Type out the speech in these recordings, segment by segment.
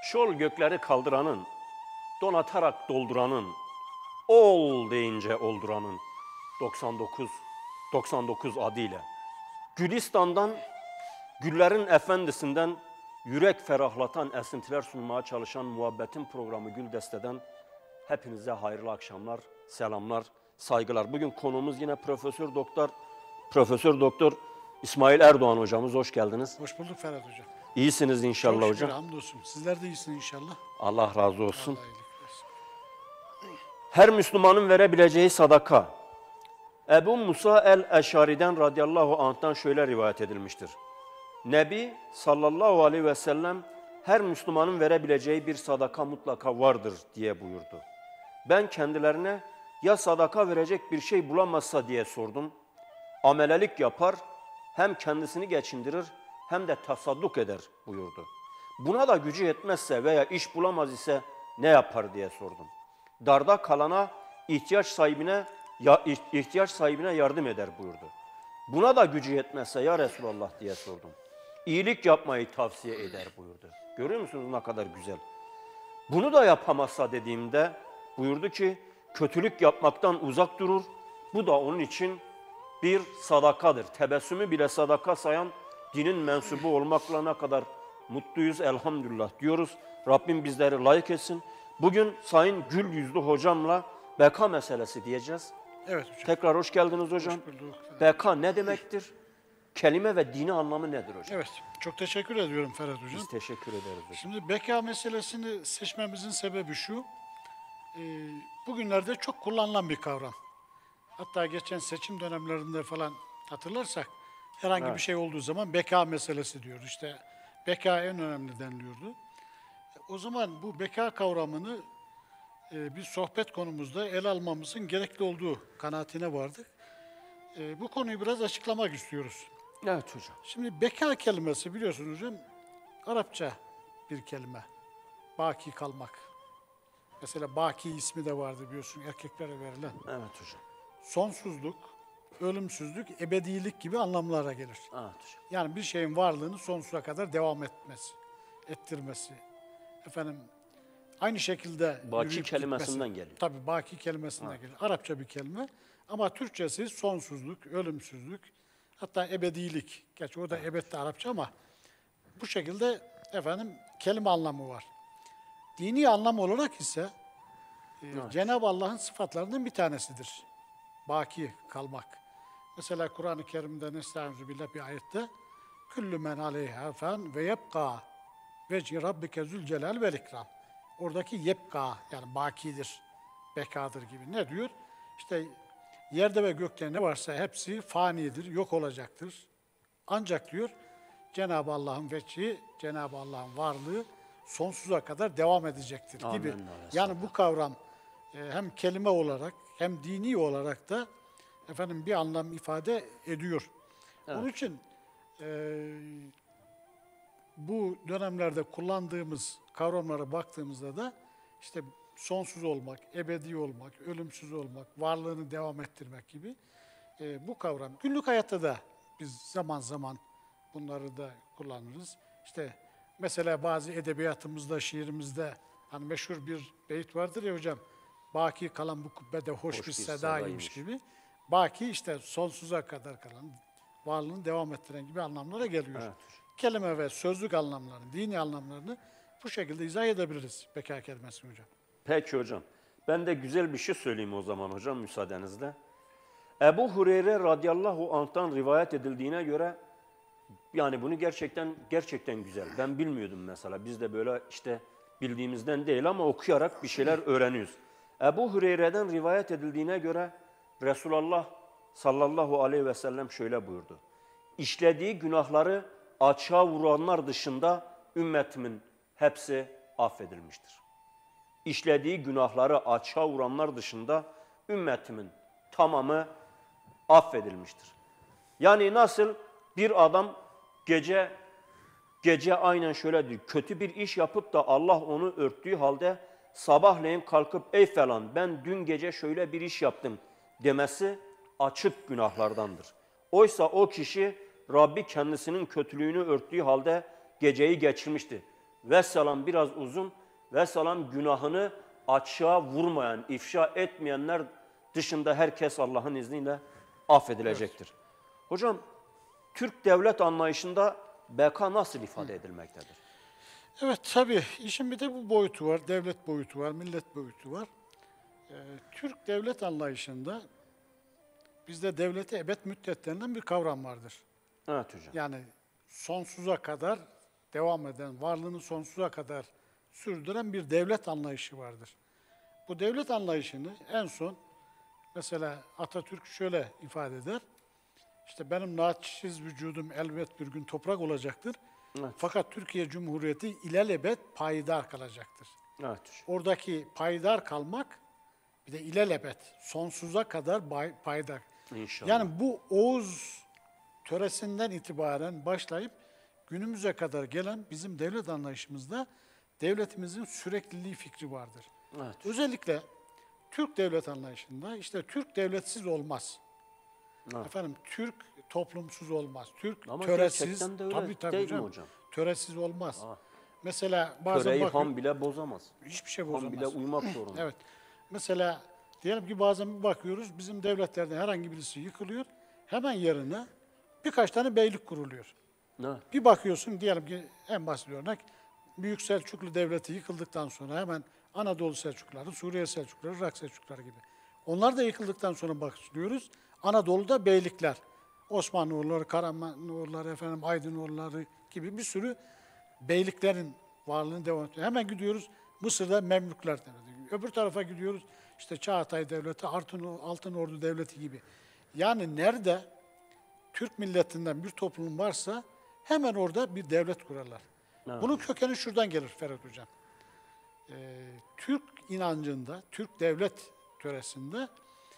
Şol gökleri kaldıranın, donatarak dolduranın, ol deyince olduranın 99 adıyla. Gülistan'dan, güllerin efendisinden yürek ferahlatan esintiler sunmaya çalışan muhabbetin programı Gül Deste'den hepinize hayırlı akşamlar, selamlar, saygılar. Bugün konuğumuz yine Profesör Doktor İsmail Erdoğan hocamız. Hoş geldiniz. Hoş bulduk Ferhat hocam. İyisiniz inşallah Çok hocam. şükür, hamdolsun. Sizler de iyisiniz inşallah. Allah razı olsun. Allah iyilik versin. Her Müslümanın verebileceği sadaka. Ebu Musa el-Eşari'den radıyallahu anh'tan şöyle rivayet edilmiştir. Nebi sallallahu aleyhi ve sellem her Müslümanın verebileceği bir sadaka mutlaka vardır diye buyurdu. Ben kendilerine ya sadaka verecek bir şey bulamazsa diye sordum. Amelelik yapar, hem kendisini geçindirir hem de tasadduk eder buyurdu. Buna da gücü yetmezse veya iş bulamaz ise ne yapar diye sordum. Darda kalana, ihtiyaç sahibine yardım eder buyurdu. Buna da gücü yetmezse ya Resulallah diye sordum. İyilik yapmayı tavsiye eder buyurdu. Görüyor musunuz ne kadar güzel? Bunu da yapamazsa dediğimde buyurdu ki kötülük yapmaktan uzak durur. Bu da onun için bir sadakadır. Tebessümü bile sadaka sayan dinin mensubu olmakla ne kadar mutluyuz elhamdülillah diyoruz. Rabbim bizleri layık etsin. Bugün Sayın Gül Yüzlü hocamla beka meselesi diyeceğiz. Evet hocam. Tekrar hoş geldiniz hocam. Hoş bulduk. Beka ne demektir? Kelime ve dini anlamı nedir hocam? Evet, çok teşekkür ediyorum Ferhat hocam. Biz teşekkür ederiz hocam. Şimdi beka meselesini seçmemizin sebebi şu. Bugünlerde çok kullanılan bir kavram. Hatta geçen seçim dönemlerinde falan hatırlarsak herhangi bir şey olduğu zaman beka meselesi diyor. İşte beka en önemli deniliyordu. O zaman bu beka kavramını bir sohbet konumuzda ele almamızın gerekli olduğu kanaatine vardık. Bu konuyu biraz açıklamak istiyoruz. Evet hocam. Şimdi beka kelimesi biliyorsunuz hocam Arapça bir kelime. Baki kalmak. Mesela baki ismi de vardı biliyorsun erkeklere verilen. Evet hocam. Sonsuzluk, ölümsüzlük, ebedilik gibi anlamlara gelir. Evet hocam. Yani bir şeyin varlığını sonsuza kadar devam ettirmesi. Efendim aynı şekilde Baki yürüyüp kelimesinden gitmesi. geliyor. Tabii baki kelimesinden gelir. Arapça bir kelime ama Türkçesi sonsuzluk, ölümsüzlük, hatta ebedilik. Gerçi o da ebed de Arapça ama bu şekilde efendim kelime anlamı var. Dini anlam olarak ise Cenab-ı Allah'ın sıfatlarından bir tanesidir. Baki kalmak. Mesela Kur'an-ı Kerim'de Nestaizu billah bir ayette Küllü men aleyha fen ve yebqa veci rabbike zülcelal vel ikram. Oradaki yebqa yani bakidir, bekadır gibi. Ne diyor? İşte yerde ve gökte ne varsa hepsi fanidir, yok olacaktır. Ancak diyor Cenab-ı Allah'ın veci, Cenab-ı Allah'ın varlığı sonsuza kadar devam edecektir gibi. Amin. Yani bu kavram hem kelime olarak hem dini olarak da efendim bir anlam ifade ediyor. Evet. Onun için bu dönemlerde kullandığımız kavramlara baktığımızda da işte sonsuz olmak, ebedi olmak, ölümsüz olmak, varlığını devam ettirmek gibi bu kavram. Günlük hayatta da biz zaman zaman bunları da kullanırız. İşte mesela bazı edebiyatımızda, şiirimizde hani meşhur bir beyit vardır ya hocam. Baki kalan bu kubbede hoş bir sedaymış gibi. Baki işte sonsuza kadar kalan, varlığını devam ettiren gibi anlamlara geliyor. Evet. Kelime ve sözlük anlamlarını, dini anlamlarını bu şekilde izah edebiliriz beka kelimesini hocam. Peki hocam. Ben de güzel bir şey söyleyeyim o zaman hocam müsaadenizle. Ebu Hureyre radıyallahu anh'tan rivayet edildiğine göre yani bunu gerçekten güzel. Ben bilmiyordum mesela. Biz de böyle işte bildiğimizden değil ama okuyarak bir şeyler öğreniyoruz. Ebu Hureyre'den rivayet edildiğine göre Resulullah sallallahu aleyhi ve sellem şöyle buyurdu. İşlediği günahları açığa vuranlar dışında ümmetimin hepsi affedilmiştir. İşlediği günahları açığa vuranlar dışında ümmetimin tamamı affedilmiştir. Yani nasıl bir adam gece aynen şöyle diyor, kötü bir iş yapıp da Allah onu örttüğü halde sabahleyin kalkıp ey falan ben dün gece şöyle bir iş yaptım demesi açık günahlardandır. Oysa o kişi Rabbi kendisinin kötülüğünü örttüğü halde geceyi geçirmişti. Vesselam biraz uzun. Vesselam günahını açığa vurmayan, ifşa etmeyenler dışında herkes Allah'ın izniyle affedilecektir. Evet. Hocam, Türk devlet anlayışında beka nasıl ifade edilmektedir? Evet, tabii işin bir de bu boyutu var. Devlet boyutu var, millet boyutu var. Türk devlet anlayışında bizde devlete ebed müddet denilen bir kavram vardır. Evet hocam. Yani sonsuza kadar devam eden, varlığını sonsuza kadar sürdüren bir devlet anlayışı vardır. Bu devlet anlayışını en son mesela Atatürk şöyle ifade eder. İşte benim naçiz vücudum elbet bir gün toprak olacaktır. Evet. Fakat Türkiye Cumhuriyeti ilelebet payidar kalacaktır. Evet hocam. Oradaki payidar kalmak bir de ilelebet, sonsuza kadar payidar. İnşallah. Yani bu Oğuz töresinden itibaren başlayıp günümüze kadar gelen bizim devlet anlayışımızda devletimizin sürekliliği fikri vardır. Evet. Özellikle Türk devlet anlayışında işte Türk devletsiz olmaz. Evet. Efendim Türk toplumsuz olmaz. Türk Ama töresiz, gerçekten de öyle değil mi hocam? Töresiz olmaz. Aa. Mesela bazen Töreyi bakıyorum, han bile bozamaz. hiçbir şey Han bozamaz. bile uymak zorunda. Evet. Mesela diyelim ki bazen bir bakıyoruz bizim devletlerden herhangi birisi yıkılıyor. Hemen yerine birkaç tane beylik kuruluyor. Ne? Bir bakıyorsun diyelim ki en basit örnek Büyük Selçuklu Devleti yıkıldıktan sonra hemen Anadolu Selçukluları, Suriye Selçukluları, Irak Selçukluları gibi. Onlar da yıkıldıktan sonra bakıyoruz. Anadolu'da beylikler. Osmanoğulları, Karamanoğulları, Aydınoğulları gibi bir sürü beyliklerin varlığını devam ediyor. Hemen gidiyoruz Mısır'da Memlükler Devleti. Öbür tarafa gidiyoruz işte Çağatay Devleti, Altınordu Devleti gibi. Yani nerede Türk milletinden bir toplum varsa hemen orada bir devlet kurarlar. Evet. Bunun kökeni şuradan gelir Ferhat Hocam. Türk inancında, Türk devlet töresinde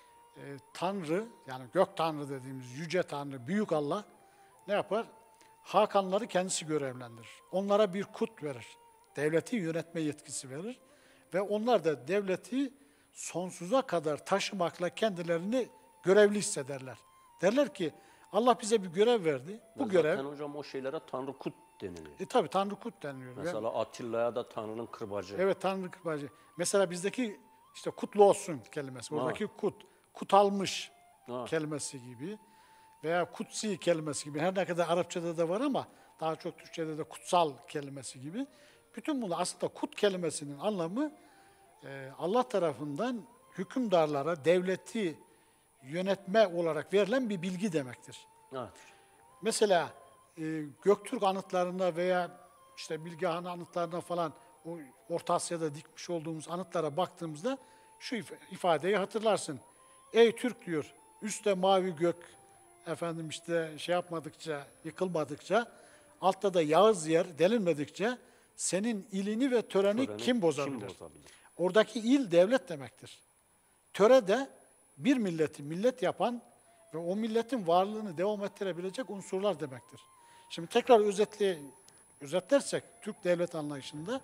Tanrı, yani gök Tanrı dediğimiz yüce Tanrı, büyük Allah ne yapar? Hakanları kendisi görevlendirir. Onlara bir kut verir. Devleti yönetme yetkisi verir. Ve onlar da devleti sonsuza kadar taşımakla kendilerini görevli hissederler. Derler ki Allah bize bir görev verdi. Bu Zaten görev... hocam o şeylere Tanrı Kut deniliyor. Tabii Tanrı kut deniliyor. Mesela Atilla'ya da Tanrı'nın kırbacı. Evet Tanrı kırbacı. Mesela bizdeki işte kutlu olsun kelimesi. Oradaki kut, kutalmış kelimesi gibi veya kutsi kelimesi gibi. Her ne kadar Arapçada da var ama daha çok Türkçede de kutsal kelimesi gibi. Bütün bunlar aslında kut kelimesinin anlamı Allah tarafından hükümdarlara devleti yönetme olarak verilen bir bilgi demektir. Evet. Mesela Göktürk anıtlarına veya işte Bilgehan anıtlarına falan o Orta Asya'da dikmiş olduğumuz anıtlara baktığımızda şu ifadeyi hatırlarsın. Ey Türk diyor, üstte mavi gök, efendim işte şey yapmadıkça, yıkılmadıkça, altta da yağız yer delinmedikçe senin ilini ve töreni kim bozabilir? Oradaki il devlet demektir. Töre de bir milleti millet yapan ve o milletin varlığını devam ettirebilecek unsurlar demektir. Şimdi tekrar özetlersek Türk devlet anlayışında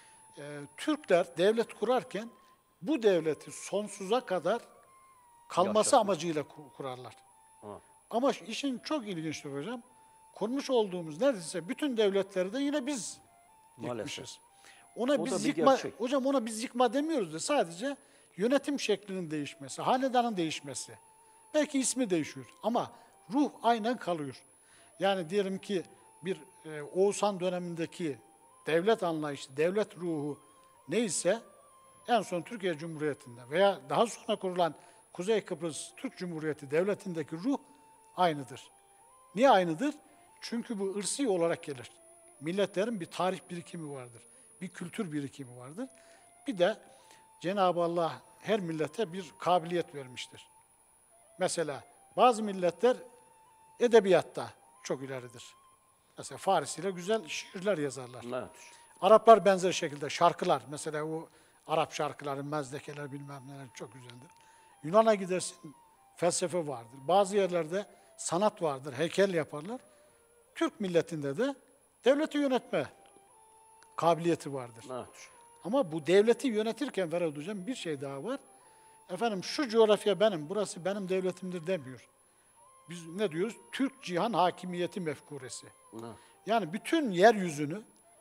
Türkler devlet kurarken bu devleti sonsuza kadar kalması amacıyla kurarlar. Ha. Ama işin çok ilginçtir hocam. Kurmuş olduğumuz neredeyse bütün devletleri de yine biz yıkmışız. Ona biz yıkma, hocam ona biz yıkma demiyoruz da sadece yönetim şeklinin değişmesi, hanedanın değişmesi. Belki ismi değişiyor ama ruh aynen kalıyor. Yani diyelim ki bir Oğuzhan dönemindeki devlet anlayışı, devlet ruhu neyse en son Türkiye Cumhuriyeti'nde veya daha sonra kurulan Kuzey Kıbrıs Türk Cumhuriyeti Devleti'ndeki ruh aynıdır. Niye aynıdır? Çünkü bu ırsi olarak gelir. Milletlerin bir tarih birikimi vardır. Bir kültür birikimi vardır. Bir de Cenab-ı Allah her millete bir kabiliyet vermiştir. Mesela bazı milletler edebiyatta çok ileridir. Mesela Farisiyle güzel şiirler yazarlar. Evet. Araplar benzer şekilde şarkılar, mesela o Arap şarkıları, mezdekeler bilmem neler çok güzeldir. Yunan'a gidersin felsefe vardır. Bazı yerlerde sanat vardır, heykel yaparlar. Türk milletinde de devleti yönetme kabiliyeti vardır. Evet. Ama bu devleti yönetirken Ferhat Hocam bir şey daha var. Efendim şu coğrafya benim, burası benim devletimdir demiyor. Biz ne diyoruz? Türk cihan hakimiyeti mefkuresi. Evet. Yani bütün yeryüzünü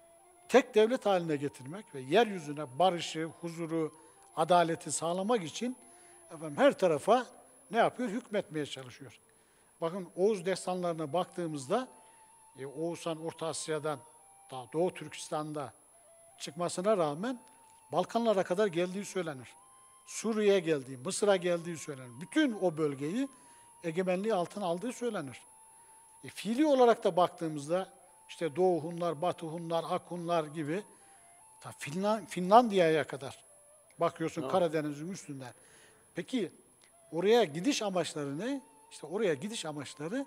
tek devlet haline getirmek ve yeryüzüne barışı, huzuru, adaleti sağlamak için her tarafa ne yapıyor? Hükmetmeye çalışıyor. Bakın Oğuz destanlarına baktığımızda Oğuzhan Orta Asya'dan Doğu Türkistan'da çıkmasına rağmen Balkanlara kadar geldiği söylenir. Suriye'ye geldiği, Mısır'a geldiği söylenir. Bütün o bölgeyi egemenliği altına aldığı söylenir. Fiili olarak da baktığımızda işte Doğu Hunlar, Batı Hunlar, Ak Hunlar gibi Finlandiya'ya kadar bakıyorsun Karadeniz'in üstünden. Peki oraya gidiş amaçları ne? İşte oraya gidiş amaçları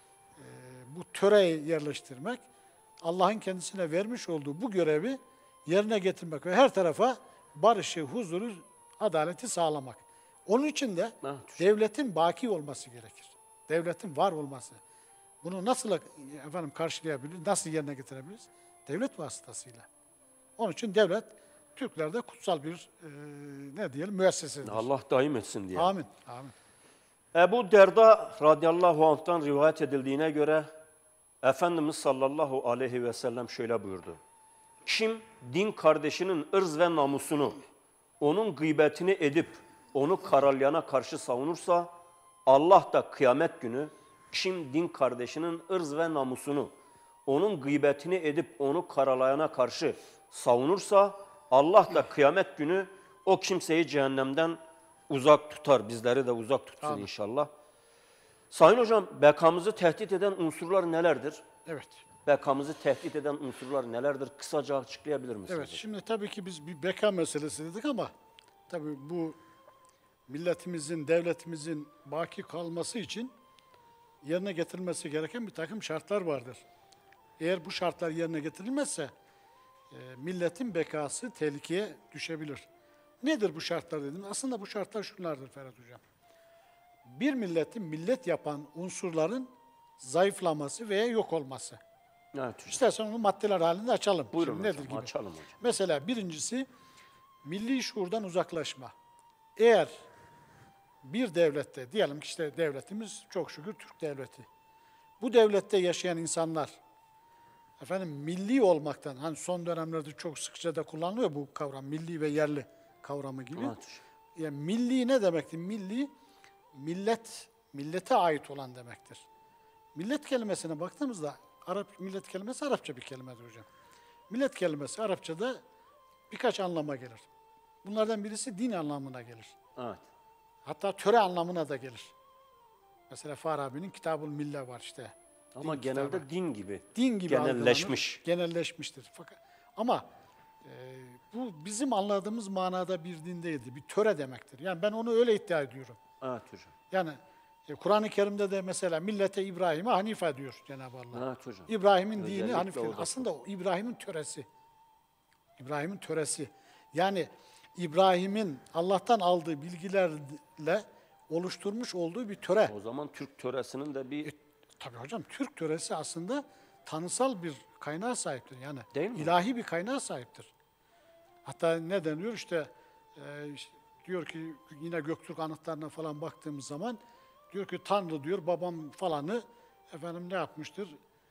bu töreyi yerleştirmek, Allah'ın kendisine vermiş olduğu bu görevi yerine getirmek ve her tarafa barışı, huzuru, adaleti sağlamak. Onun için de devletin baki olması gerekir. Devletin var olması. Bunu nasıl karşılayabiliriz, nasıl yerine getirebiliriz? Devlet vasıtasıyla. Onun için devlet Türklerde kutsal bir müessesedir. Allah daim etsin diye. Amin. Amin. Ebu Derda radıyallahu anh'tan rivayet edildiğine göre Efendimiz sallallahu aleyhi ve sellem şöyle buyurdu. Kim din kardeşinin ırz ve namusunu, onun gıybetini edip onu karalayana karşı savunursa, Allah da kıyamet günü kim din kardeşinin ırz ve namusunu, onun gıybetini edip onu karalayana karşı savunursa, Allah da kıyamet günü o kimseyi cehennemden uzak tutar. Bizleri de uzak tutsun Amin. inşallah. Sayın Hocam, bekamızı tehdit eden unsurlar nelerdir? Evet. Bekamızı tehdit eden unsurlar nelerdir? Kısaca açıklayabilir misiniz? Evet, şimdi tabii ki biz bir beka meselesi dedik ama tabii bu milletimizin, devletimizin baki kalması için yerine getirilmesi gereken bir takım şartlar vardır. Eğer bu şartlar yerine getirilmezse milletin bekası tehlikeye düşebilir. Nedir bu şartlar dedim? Aslında bu şartlar şunlardır Ferhat Hocam. Bir milleti millet yapan unsurların zayıflaması veya yok olması. Evet hocam. İstersen onu maddeler halinde açalım. Buyurun Şimdi hocam, nedir gibi? açalım hocam. Mesela birincisi milli şuurdan uzaklaşma. Eğer bir devlette, diyelim ki işte devletimiz çok şükür Türk devleti. Bu devlette yaşayan insanlar milli olmaktan, hani son dönemlerde çok sıkça da kullanılıyor bu kavram, milli ve yerli kavramı gibi. Evet. Yani milli ne demektir? Milli, millete ait olan demektir. Millet kelimesine baktığımızda, millet kelimesi Arapça bir kelimedir hocam. Millet kelimesi Arapçada birkaç anlama gelir. Bunlardan birisi din anlamına gelir. Evet. Hatta töre anlamına da gelir. Mesela Farabi'nin Kitab-ül Mille var işte. Ama genelde din gibi. Din gibi genelleşmiş. Genelleşmiştir. Ama bu bizim anladığımız manada bir din değildir. Bir töre demektir. Yani ben onu öyle iddia ediyorum. Evet hocam. Yani Kur'an-ı Kerim'de de mesela millete İbrahim'e Hanife diyor Cenab-ı Allah. Evet hocam. İbrahim'in Özellikle dini Hanife. o da Aslında o İbrahim'in töresi. İbrahim'in töresi. Yani İbrahim'in Allah'tan aldığı bilgilerle oluşturmuş olduğu bir töre. O zaman Türk töresinin de bir... Tabii hocam Türk töresi aslında tanısal bir kaynağa sahiptir. Yani Değil mi? ilahi bir kaynağa sahiptir. Hatta ne deniyor işte diyor ki yine Göktürk anıtlarına falan baktığımız zaman diyor ki Tanrı diyor babam falanı ne yapmıştır?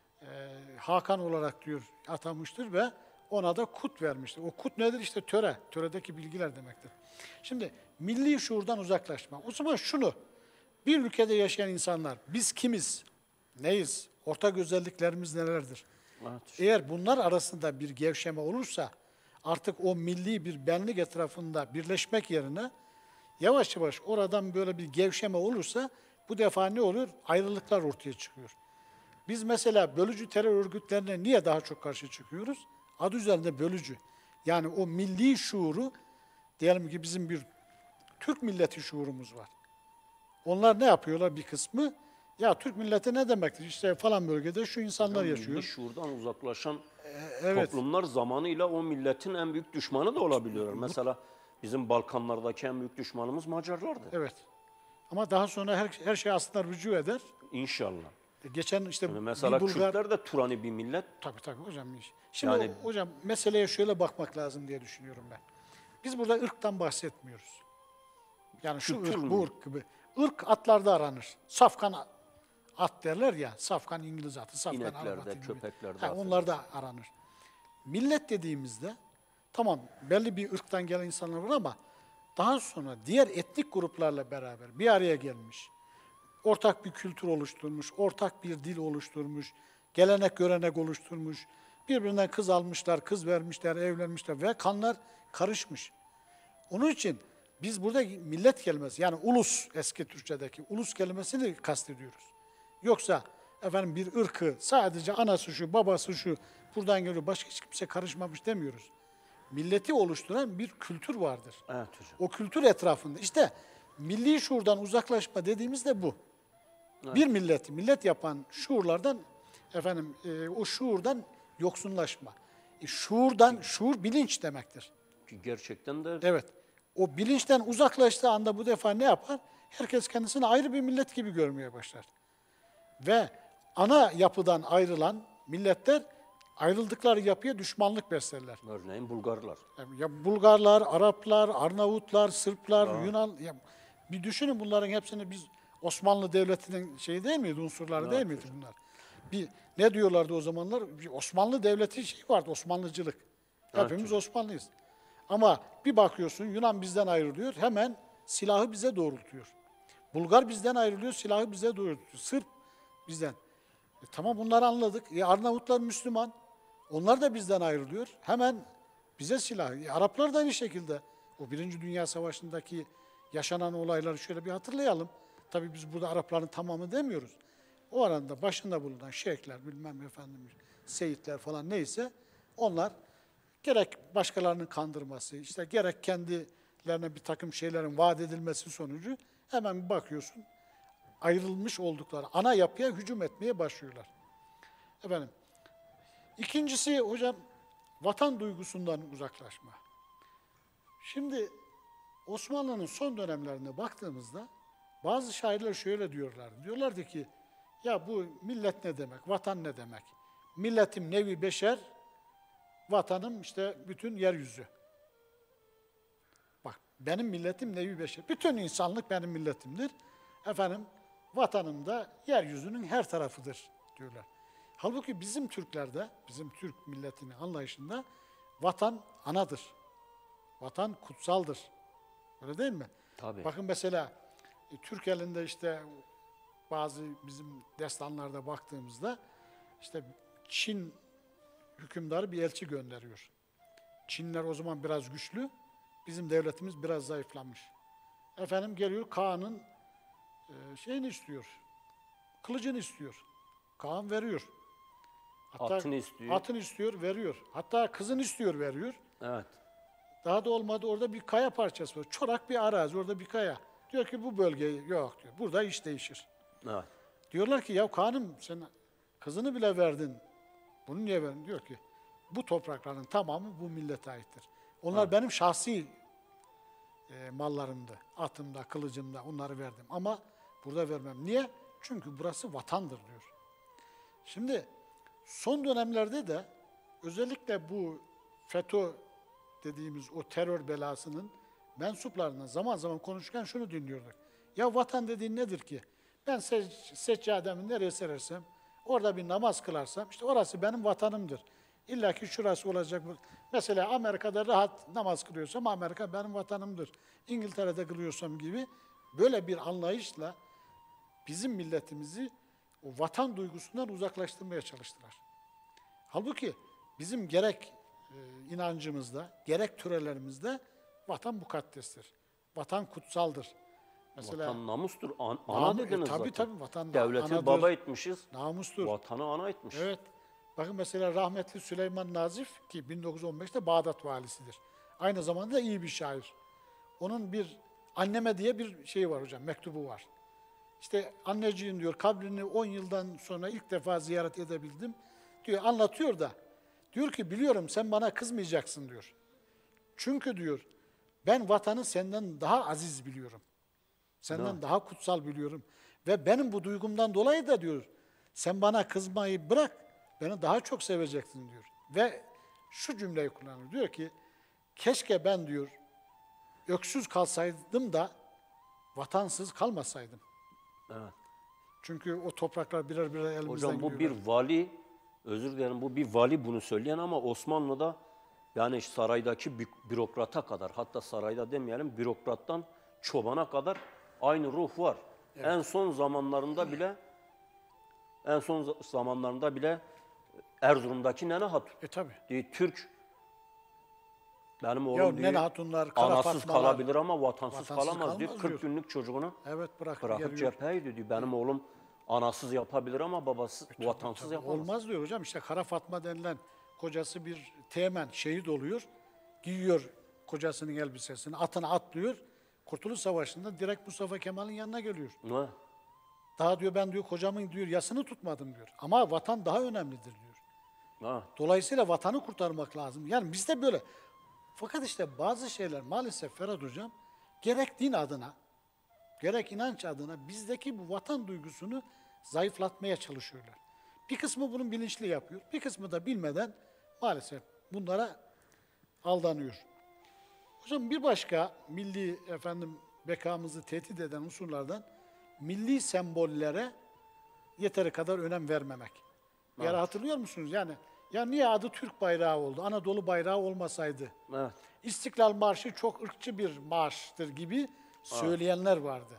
Hakan olarak diyor atamıştır ve ona da kut vermiştir. O kut nedir? İşte töre. Töredeki bilgiler demektir. Şimdi milli şuurdan uzaklaşma. O zaman şunu, bir ülkede yaşayan insanlar, biz kimiz, neyiz, ortak özelliklerimiz nelerdir? Evet. Eğer bunlar arasında bir gevşeme olursa, artık o milli bir benlik etrafında birleşmek yerine, yavaş yavaş oradan böyle bir gevşeme olursa, bu defa ne olur? Ayrılıklar ortaya çıkıyor. Biz mesela bölücü terör örgütlerine niye daha çok karşı çıkıyoruz? Adı üzerinde bölücü. Yani o milli şuuru, diyelim ki bizim bir Türk milleti şuurumuz var. Onlar ne yapıyorlar bir kısmı? Ya Türk milleti ne demektir? İşte falan bölgede şu insanlar yaşıyor. Milli şuurdan uzaklaşan Evet. toplumlar zamanıyla o milletin en büyük düşmanı da olabiliyorlar. Mesela bizim Balkanlardaki en büyük düşmanımız Macarlardı. Evet. Ama daha sonra her şey aslında rücu eder. İnşallah. Geçen işte Yani mesela bir Bulgar... Kürtler de Turani bir millet. Tabii hocam. Şimdi Yani- hocam meseleye şöyle bakmak lazım diye düşünüyorum ben. Biz burada ırktan bahsetmiyoruz. Yani şu Kültür ırk, mü? bu ırk gibi. Irk atlarda aranır. Safkan at derler ya. Safkan İngiliz atı, safkan Arap İneklerde, atı gibi. köpeklerde. Onlar da aranır. millet dediğimizde tamam belli bir ırktan gelen insanlar var ama daha sonra diğer etnik gruplarla beraber bir araya gelmiş, ortak bir kültür oluşturmuş, ortak bir dil oluşturmuş, gelenek görenek oluşturmuş, birbirinden kız almışlar, kız vermişler, evlenmişler ve kanlar karışmış. Onun için biz burada millet kelimesi, yani ulus, eski Türkçedeki ulus kelimesini kastediyoruz. Yoksa efendim bir ırkı sadece anası şu, babası şu, buradan geliyor, başka hiç kimse karışmamış demiyoruz. Milleti oluşturan bir kültür vardır. Evet hocam. O kültür etrafında. İşte milli şuurdan uzaklaşma dediğimiz de bu. Bir milleti millet yapan şuurlardan efendim o şuurdan yoksunlaşma. Şuur bilinç demektir. Ki gerçekten de Evet. O bilinçten uzaklaştığı anda bu defa ne yapar? Herkes kendisini ayrı bir millet gibi görmeye başlar. Ve ana yapıdan ayrılan milletler ayrıldıkları yapıya düşmanlık beslerler. örneğin Bulgarlar. Ya Bulgarlar, Araplar, Arnavutlar, Sırplar, Yunan. Ya bir düşünün bunların hepsini biz Osmanlı Devleti'nin şeyi değil miydi, unsurları değil miydi bunlar? Bir ne diyorlardı o zamanlar? Bir Osmanlı Devleti şey vardı, Osmanlıcılık. Hepimiz Osmanlıyız. Ama bir bakıyorsun Yunan bizden ayrılıyor, hemen silahı bize doğrultuyor. Bulgar bizden ayrılıyor, silahı bize doğrultuyor. Sırp bizden. Tamam bunları anladık. Arnavutlar Müslüman. Onlar da bizden ayrılıyor. Hemen bize silah. Araplar da aynı şekilde. O Birinci Dünya Savaşı'ndaki yaşanan olayları şöyle bir hatırlayalım. Tabii biz burada Arapların tamamı demiyoruz. O arada başında bulunan şeyhler, bilmem efendim, seyitler falan neyse onlar gerek başkalarının kandırması, işte gerek kendilerine bir takım şeylerin vaat edilmesi sonucu hemen bir bakıyorsun ayrılmış oldukları ana yapıya hücum etmeye başlıyorlar. Efendim, ikincisi hocam vatan duygusundan uzaklaşma. Şimdi Osmanlı'nın son dönemlerine baktığımızda bazı şairler şöyle diyorlar. Diyorlardı ki ya bu millet ne demek, vatan ne demek? Milletim nevi beşer, vatanım işte bütün yeryüzü. Bak benim milletim nevi beşer. Bütün insanlık benim milletimdir. Efendim vatanım da yeryüzünün her tarafıdır diyorlar. Halbuki bizim Türklerde, bizim Türk milletinin anlayışında vatan anadır. Vatan kutsaldır. Öyle değil mi? Tabii. Bakın mesela Türk elinde işte bazı bizim destanlarda baktığımızda işte Çin hükümdarı bir elçi gönderiyor. Çinler o zaman biraz güçlü, bizim devletimiz biraz zayıflamış. Efendim geliyor Kaan'ın şeyini istiyor, kılıcını istiyor. Kaan veriyor. Hatta Atını istiyor. Atını istiyor, veriyor. Hatta kızını istiyor, veriyor. Evet. Daha da olmadı orada bir kaya parçası var. Çorak bir arazi, orada bir kaya. Diyor ki bu bölgeyi yok diyor. Burada iş değişir. Evet. Diyorlar ki ya Kaan'ım sen kızını bile verdin. Bunu niye verdin? Diyor ki bu toprakların tamamı bu millete aittir. Onlar benim şahsi mallarımdı. Atımda, kılıcımda onları verdim. Ama burada vermem. Niye? Çünkü burası vatandır diyor. Şimdi son dönemlerde de özellikle bu FETÖ dediğimiz o terör belasının mensuplarından zaman zaman konuşurken şunu dinliyorduk. Ya vatan dediğin nedir ki? Ben seccademi nereye serersem, orada bir namaz kılarsam, işte orası benim vatanımdır. İlla ki şurası olacak. Mesela Amerika'da rahat namaz kılıyorsam Amerika benim vatanımdır. İngiltere'de kılıyorsam gibi böyle bir anlayışla bizim milletimizi o vatan duygusundan uzaklaştırmaya çalıştılar. Halbuki bizim gerek inancımızda, gerek törelerimizde vatan mukaddestir. Vatan kutsaldır. Mesela Vatan namustur. Ana dediniz tabii, zaten. tabii vatan Devleti anadır, baba etmişiz. namustur. Vatanı ana etmiş. Evet. Bakın mesela rahmetli Süleyman Nazif ki 1915'te Bağdat valisidir. Aynı zamanda iyi bir şair. Onun bir anneme diye bir şeyi var hocam, mektubu var. İşte anneciğim diyor kabrini 10 yıldan sonra ilk defa ziyaret edebildim. Diyor anlatıyor da. Diyor ki biliyorum sen bana kızmayacaksın diyor. Çünkü diyor ben vatanı senden daha aziz biliyorum. Senden daha kutsal biliyorum. Ve benim bu duygumdan dolayı da diyor sen bana kızmayı bırak beni daha çok seveceksin diyor. Ve şu cümleyi kullanıyor. Diyor ki keşke ben diyor öksüz kalsaydım da vatansız kalmasaydım. Evet. Çünkü o topraklar birer birer elimizden Hocam bu gidiyorlar. bir vali özür dilerim bu bir vali bunu söyleyen ama Osmanlı'da yani saraydaki bürokrata kadar hatta sarayda demeyelim bürokrattan çobana kadar aynı ruh var. En son zamanlarında bile Erzurum'daki Nene Hatun Tabii. diye Türk benim Ya oğlum Nene diyor Hatunlar, Kara anasız Fatmalar, kalabilir ama vatansız vatansız kalamaz diyor. kalmaz 40 diyor. günlük çocuğunu evet bırakıp geliyor. cepheye diyor. Benim oğlum anasız yapabilir ama babasız vatansız Tabii, yapamaz. olmaz diyor hocam. İşte Kara Fatma denilen kocası bir teğmen şehit oluyor. Giyiyor kocasının elbisesini, atına atlıyor. Kurtuluş Savaşı'nda direkt Mustafa Kemal'in yanına geliyor. Ne? Daha diyor ben diyor kocamın diyor yasını tutmadım diyor. Ama vatan daha önemlidir diyor. Ha. Dolayısıyla vatanı kurtarmak lazım. Yani bizde böyle. Fakat işte bazı şeyler maalesef Ferhat Hocam gerek din adına, gerek inanç adına bizdeki bu vatan duygusunu zayıflatmaya çalışıyorlar. Bir kısmı bunun bilinçli yapıyor, bir kısmı da bilmeden maalesef bunlara aldanıyor. Hocam bir başka milli bekamızı tehdit eden unsurlardan milli sembollere yeteri kadar önem vermemek. Bir ara hatırlıyor musunuz? Yani ya niye adı Türk bayrağı oldu? Anadolu bayrağı olmasaydı. Evet. İstiklal Marşı çok ırkçı bir marştır gibi söyleyenler vardı.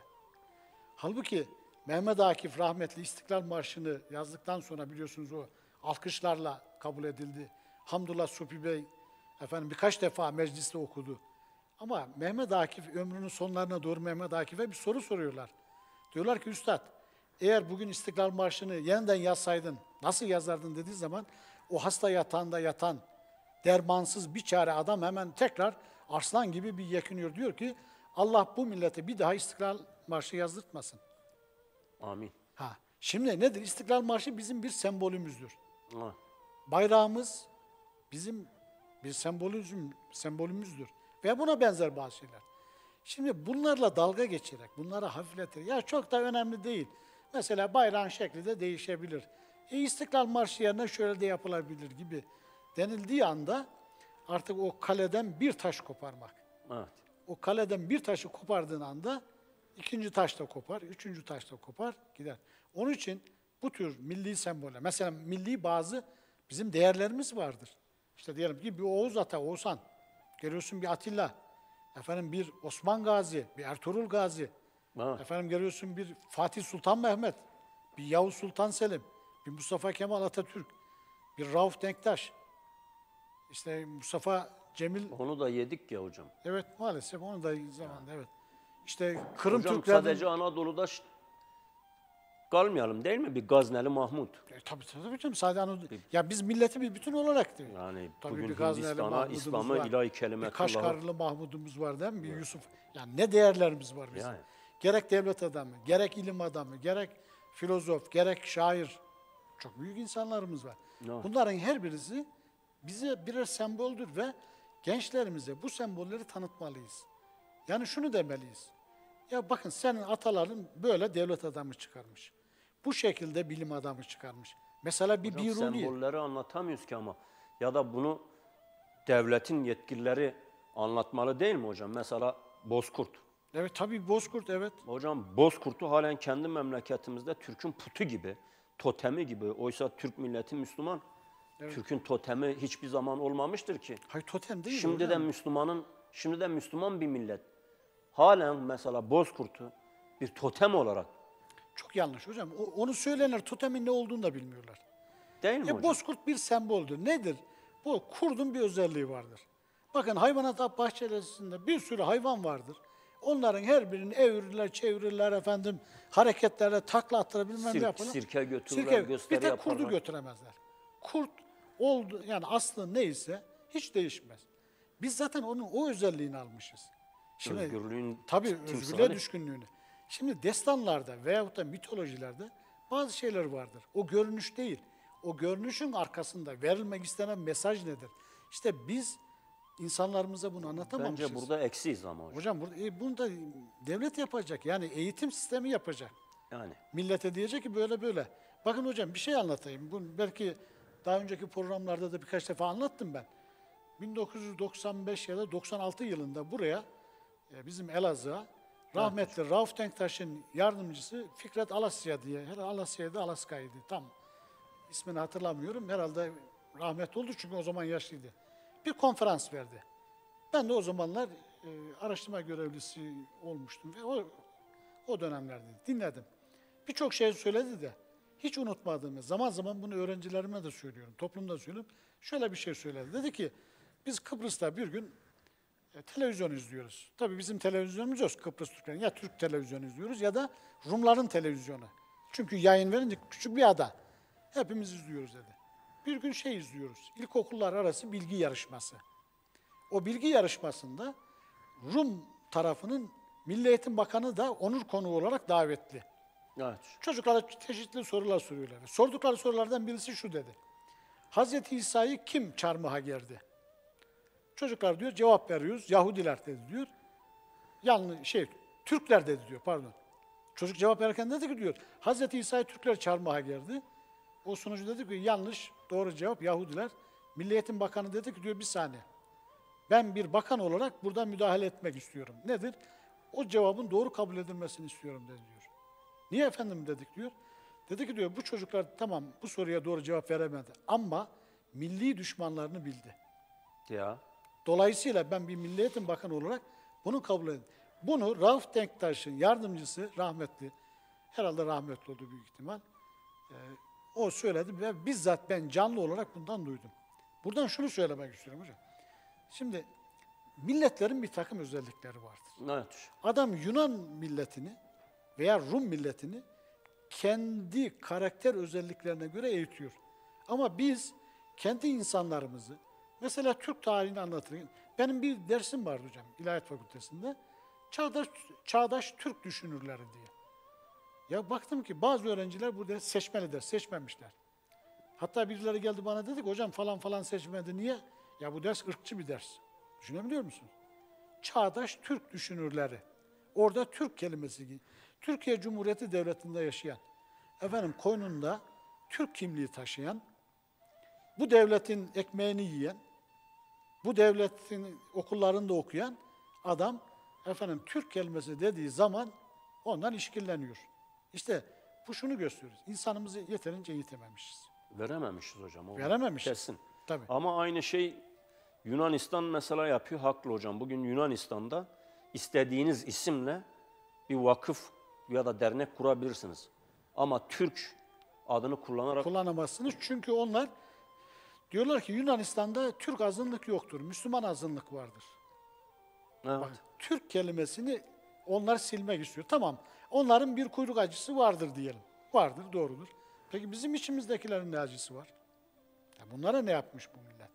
Halbuki Mehmet Akif rahmetli İstiklal Marşı'nı yazdıktan sonra biliyorsunuz o alkışlarla kabul edildi. Hamdullah Supi Bey birkaç defa mecliste okudu. Ama Mehmet Akif ömrünün sonlarına doğru Mehmet Akif'e bir soru soruyorlar. Diyorlar ki üstad eğer bugün İstiklal Marşı'nı yeniden yazsaydın nasıl yazardın dediği zaman o hasta yatağında yatan dermansız bir çare adam hemen tekrar arslan gibi bir yekiniyor. Diyor ki Allah bu millete bir daha İstiklal Marşı yazdırtmasın. Amin. Şimdi nedir? İstiklal Marşı bizim bir sembolümüzdür. Ha. Bayrağımız bizim bir sembolümüzdür. Ve buna benzer bazı şeyler. Şimdi bunlarla dalga geçerek, bunlara hafifleterek, ya çok da önemli değil. Mesela bayrağın şekli de değişebilir. İstiklal Marşı yerine şöyle de yapılabilir gibi denildiği anda artık o kaleden bir taş koparmak. Evet. O kaleden bir taşı kopardığın anda ikinci taş da kopar, üçüncü taş da kopar, gider. Onun için bu tür milli semboller, mesela milli bazı bizim değerlerimiz vardır. İşte diyelim ki bir Oğuz Ata, Oğuzhan, görüyorsun bir Atilla, bir Osman Gazi, bir Ertuğrul Gazi, Evet. Görüyorsun bir Fatih Sultan Mehmet, bir Yavuz Sultan Selim, bir Mustafa Kemal Atatürk, bir Rauf Denktaş, işte Mustafa Cemil, Onu da yedik ya hocam. evet maalesef onu da zamanında evet. İşte Kırım Hocam Türklerinin... sadece Anadolu'da kalmayalım değil mi? Bir Gazneli Mahmut. Tabii canım sadece ya biz milleti bir bütün olarak diyor. Yani Tabii bugün bir Gazneli Hindistan'a Mahmud'umuz İslam'ı var. ilahi Bir kelimetullah'ı. Kaşgarlı Mahmud'umuz var değil mi? Bir Yusuf. Yani ne değerlerimiz var bizim. Yani. Gerek devlet adamı, gerek ilim adamı, gerek filozof, gerek şair. Çok büyük insanlarımız var. Evet. Bunların her birisi bize birer semboldür ve gençlerimize bu sembolleri tanıtmalıyız. Yani şunu demeliyiz. Ya bakın senin ataların böyle devlet adamı çıkarmış. Bu şekilde bilim adamı çıkarmış. Mesela bir Hocam Biruni. sembolleri anlatamıyoruz ki ama. Ya da bunu devletin yetkilileri anlatmalı değil mi hocam? Mesela Bozkurt. Evet tabii Bozkurt evet. Hocam Bozkurt'u halen kendi memleketimizde Türk'ün putu gibi, totemi gibi. Oysa Türk milleti Müslüman. Evet. Türk'ün totemi hiçbir zaman olmamıştır ki. Hayır totem değil mi Şimdi de hocam? şimdi de Müslüman bir millet. Halen mesela Bozkurt'u bir totem olarak Çok yanlış hocam. Onu söyleyenler totemin ne olduğunu da bilmiyorlar. değil mi hocam? Bozkurt bir semboldür. Nedir? Bu kurdun bir özelliği vardır. Bakın hayvanat bahçelerinde bir sürü hayvan vardır. Onların her birini evirirler, çevirirler hareketlerle takla attırır bilmem ne yaparlar. Sirke götürürler, gösteri bir tek yaparlar. kurdu götüremezler. Kurt oldu yani aslı neyse hiç değişmez. Biz zaten onun o özelliğini almışız. Özgürlüğün Tabii timsali. özgürlüğe düşkünlüğünü. Şimdi destanlarda veyahut da mitolojilerde bazı şeyler vardır. O görünüş değil. O görünüşün arkasında verilmek istenen mesaj nedir? İşte biz insanlarımıza bunu anlatamamışız. Bence burada eksiyiz ama hocam. Hocam bunu da devlet yapacak. Yani eğitim sistemi yapacak. Yani Millete diyecek ki böyle böyle. Bakın hocam bir şey anlatayım. Bunu belki daha önceki programlarda da birkaç defa anlattım ben. 1995 ya da 96 yılında buraya bizim Elazığ'a rahmetli Rauf Denktaş'ın yardımcısı Fikret Alasya diye, Alasya'ydı Alaska'ydı tam ismini hatırlamıyorum. Herhalde rahmetli oldu çünkü o zaman yaşlıydı. Bir konferans verdi. Ben de o zamanlar araştırma görevlisi olmuştum ve o dönemlerde dinledim. Birçok şey söyledi de hiç unutmadığımı, zaman zaman bunu öğrencilerime de söylüyorum, toplumda söylüyorum. Şöyle bir şey söyledi. Dedi ki biz Kıbrıs'ta bir gün televizyon izliyoruz. Tabii bizim televizyonumuz yok Kıbrıs Türklerin. Ya Türk televizyonu izliyoruz ya da Rumların televizyonu. Çünkü yayın verince küçük bir ada. Hepimiz izliyoruz dedi. Bir gün şey izliyoruz. İlkokullar arası bilgi yarışması. O bilgi yarışmasında Rum tarafının Milli Eğitim Bakanı da onur konuğu olarak davetli. Evet. Çocuklara çeşitli sorular soruyorlar. Sordukları sorulardan birisi şu dedi. Hazreti İsa'yı kim çarmıha gerdi? Çocuklar diyor cevap veriyoruz. Yahudiler dedi diyor. Türkler dedi diyor pardon. Çocuk cevap verirken dedi ki diyor Hazreti İsa'yı Türkler çarmıha gerdi. O sunucu dedi ki yanlış doğru cevap Yahudiler. Milli Eğitim Bakanı dedi ki diyor bir saniye. Ben bir bakan olarak burada müdahale etmek istiyorum. Nedir? O cevabın doğru kabul edilmesini istiyorum dedi diyor. Niye efendim dedik diyor. Dedi ki diyor bu çocuklar tamam bu soruya doğru cevap veremedi ama milli düşmanlarını bildi. Ya. Dolayısıyla ben bir Milli Eğitim Bakanı olarak bunu kabul edin. Bunu Rauf Denktaş'ın yardımcısı rahmetli, herhalde rahmetli oldu büyük ihtimal. O söyledi ve bizzat ben canlı olarak bundan duydum. Buradan şunu söylemek istiyorum hocam. Şimdi milletlerin bir takım özellikleri vardır. Evet. Adam Yunan milletini veya Rum milletini kendi karakter özelliklerine göre eğitiyor. Ama biz kendi insanlarımızı, mesela Türk tarihini anlatırken, benim bir dersim vardı hocam İlahiyat Fakültesi'nde, çağdaş Türk düşünürleri diye. Ya baktım ki bazı öğrenciler bu ders seçmeli ders, seçmemişler. Hatta birileri geldi bana dedi ki hocam falan falan seçmedi. Niye? Ya bu ders ırkçı bir ders. Düşünebiliyor musun? Çağdaş Türk düşünürleri. Orada Türk kelimesi, Türkiye Cumhuriyeti Devleti'nde yaşayan, koynunda Türk kimliği taşıyan, bu devletin ekmeğini yiyen, bu devletin okullarında okuyan adam, Türk kelimesi dediği zaman ondan işkilleniyor. İşte bu şunu gösteriyor. İnsanımızı yeterince eğitememişiz. Verememişiz hocam. O Verememişiz. Kesin. Tabii. Ama aynı şey Yunanistan mesela yapıyor. Haklı hocam. Bugün Yunanistan'da istediğiniz isimle bir vakıf ya da dernek kurabilirsiniz. Ama Türk adını kullanarak... Kullanamazsınız çünkü onlar diyorlar ki Yunanistan'da Türk azınlık yoktur. Müslüman azınlık vardır. Evet. Bak, Türk kelimesini onlar silmek istiyor. Tamam. Onların bir kuyruk acısı vardır diyelim. Vardır, doğrudur. Peki bizim içimizdekilerin ne acısı var? Ya bunlara ne yapmış bu millet?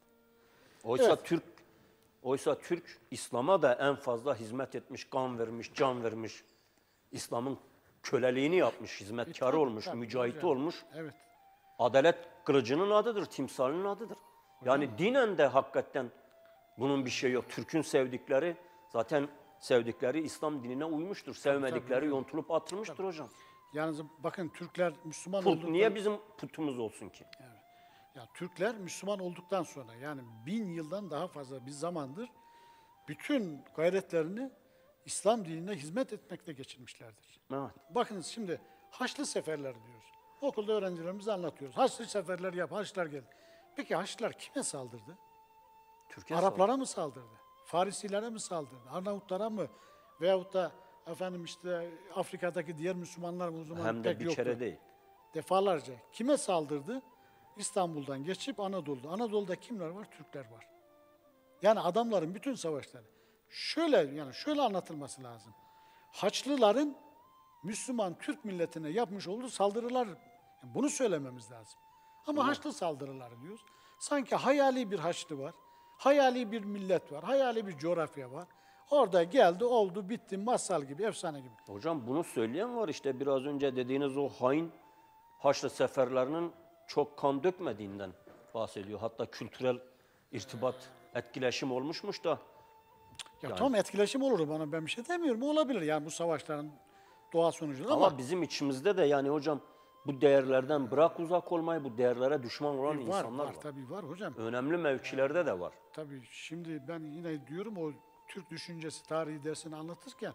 Oysa Türk İslam'a da en fazla hizmet etmiş, kan vermiş, can vermiş. İslam'ın köleliğini yapmış, hizmetkarı olmuş, mücahiti olmuş. Evet. Adalet kılıcının adıdır, timsalinin adıdır. Yani dinen de hakikaten bunun bir şey yok. Türk'ün sevdikleri zaten sevdikleri İslam dinine uymuştur. Sevmedikleri yontulup atılmıştır hocam. Yalnız bakın Türkler Müslüman Put olduktan... niye bizim putumuz olsun ki? Evet. Ya Türkler Müslüman olduktan sonra yani 1000 yıldan daha fazla bir zamandır bütün gayretlerini İslam dinine hizmet etmekle geçirmişlerdir. Evet. Bakınız şimdi Haçlı seferler diyoruz. Okulda öğrencilerimize anlatıyoruz. Haçlı seferler yap, Haçlılar geldi. Peki Haçlılar kime saldırdı? Türkiye Araplara mı saldırdı? Farisilere mi saldırdı? Arnavutlara mı? Veyahut da Afrika'daki diğer Müslümanlar mı o zaman hem de pek bir yoktu. kere değil. Defalarca. Kime saldırdı? İstanbul'dan geçip Anadolu'da. Anadolu'da kimler var? Türkler var. Yani adamların bütün savaşları. Şöyle anlatılması lazım. Haçlıların Müslüman Türk milletine yapmış olduğu saldırılar, bunu söylememiz lazım. Ama Haçlı saldırıları diyoruz. Sanki hayali bir Haçlı var. Hayali bir millet var. Hayali bir coğrafya var. Orada geldi, oldu, bitti, masal gibi, efsane gibi. Hocam bunu söyleyen var işte biraz önce dediğiniz o hain Haçlı seferlerinin çok kan dökmediğinden bahsediyor. Hatta kültürel irtibat, etkileşim olmuşmuş da. Ya tamam etkileşim olur bana ben bir şey demiyorum. Olabilir yani bu savaşların doğal sonucu Ama bizim içimizde de yani hocam bu değerlerden bırak uzak olmayı, bu değerlere düşman olan insanlar var. Tabii var hocam. Önemli mevkilerde de var. Tabii şimdi ben yine diyorum o Türk düşüncesi tarihi dersini anlatırken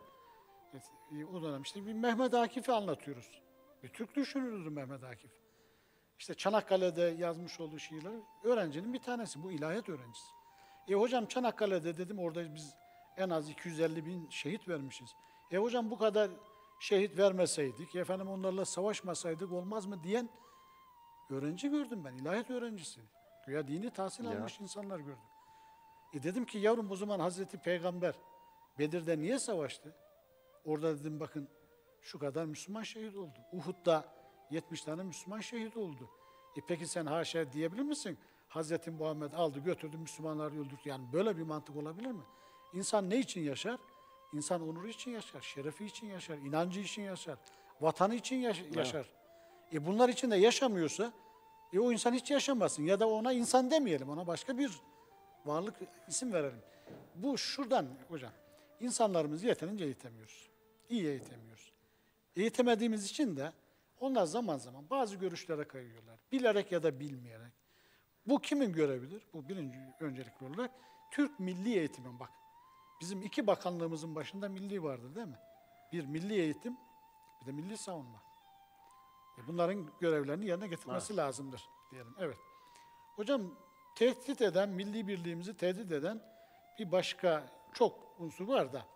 o dönem işte bir Mehmet Akif'i anlatıyoruz. Bir Türk düşünürüdür Mehmet Akif. İşte Çanakkale'de yazmış olduğu şiirler öğrencinin bir tanesi. Bu ilahiyat öğrencisi. Hocam Çanakkale'de dedim orada biz en az 250 bin şehit vermişiz. Hocam bu kadar şehit vermeseydik, efendim onlarla savaşmasaydık olmaz mı diyen öğrenci gördüm ben. İlahiyat öğrencisi. Güya dini tahsil almış insanlar gördüm. Dedim ki yavrum o zaman Hazreti Peygamber Bedir'de niye savaştı? Orada dedim bakın şu kadar Müslüman şehit oldu. Uhud'da 70 tane Müslüman şehit oldu. Peki sen haşa diyebilir misin? Hazreti Muhammed aldı götürdü Müslümanları öldürdü. Yani böyle bir mantık olabilir mi? İnsan ne için yaşar? İnsan onuru için yaşar, şerefi için yaşar, inancı için yaşar, vatanı için yaşar. Bunlar için de yaşamıyorsa o insan hiç yaşamasın ya da ona insan demeyelim, ona başka bir varlık isim verelim. Bu şuradan hocam, insanlarımızı yeterince eğitemiyoruz, iyi eğitemiyoruz. Eğitemediğimiz için de onlar zaman zaman bazı görüşlere kayıyorlar, bilerek ya da bilmeyerek. Bu kimin görevidir? Bu birinci öncelikli olarak Türk Milli Eğitim'in bak. Bizim 2 bakanlığımızın başında milli vardır değil mi? Bir milli eğitim, bir de milli savunma. Bunların görevlerini yerine getirmesi lazımdır diyelim. Evet. Hocam tehdit eden, milli birliğimizi tehdit eden bir başka çok unsur var da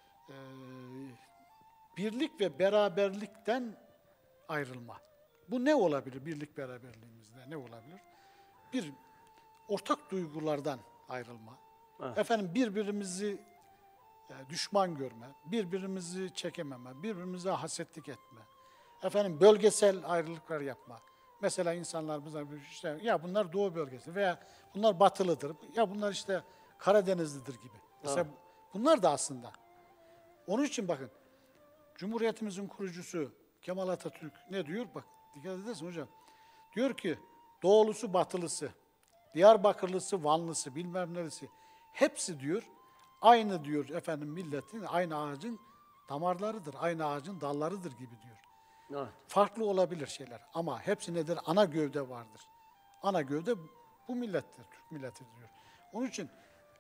birlik ve beraberlikten ayrılma. Bu ne olabilir birlik beraberliğimizde? Ne olabilir? Bir, ortak duygulardan ayrılma. Efendim birbirimizi düşman görme, birbirimizi çekememe, birbirimize hasetlik etme. Efendim bölgesel ayrılıklar yapma. Mesela insanlarımızdan işte ya bunlar Doğu bölgesi veya bunlar Batılıdır. Ya bunlar işte Karadenizlidir gibi. Mesela bunlar da aslında. Onun için bakın Cumhuriyetimizin kurucusu Kemal Atatürk ne diyor? Bak dikkat edersin hocam. Diyor ki Doğulusu, Batılısı, Diyarbakırlısı, Vanlısı, bilmem neresi hepsi diyor aynı diyor efendim milletin aynı ağacın damarlarıdır, aynı ağacın dallarıdır gibi diyor. Evet. Farklı olabilir şeyler ama hepsi nedir? Ana gövde vardır. Ana gövde bu millettir, Türk milletidir diyor. Onun için